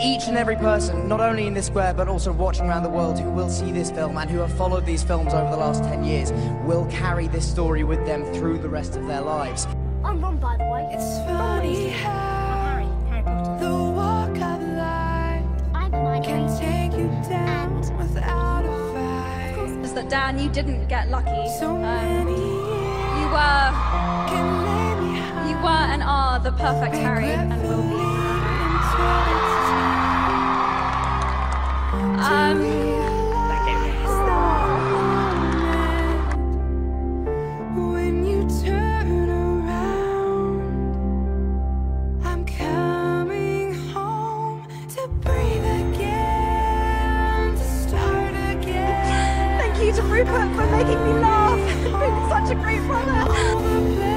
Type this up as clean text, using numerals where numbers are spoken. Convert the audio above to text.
each and every person, not only in this square, but also watching around the world, who will see this film and who have followed these films over the last 10 years, will carry this story with them through the rest of their lives. I'm Ron, by the way. It's funny how Harry Potter. the walk of life I'm Hermione. can take you down without a fight. Is that Dan, you didn't get lucky. So many years can lay behind. You were and are the perfect Harry and will be. When you turn around, I'm coming home to breathe again, to start again. Thank you to Rupert for making me laugh. You've been such a great brother. All the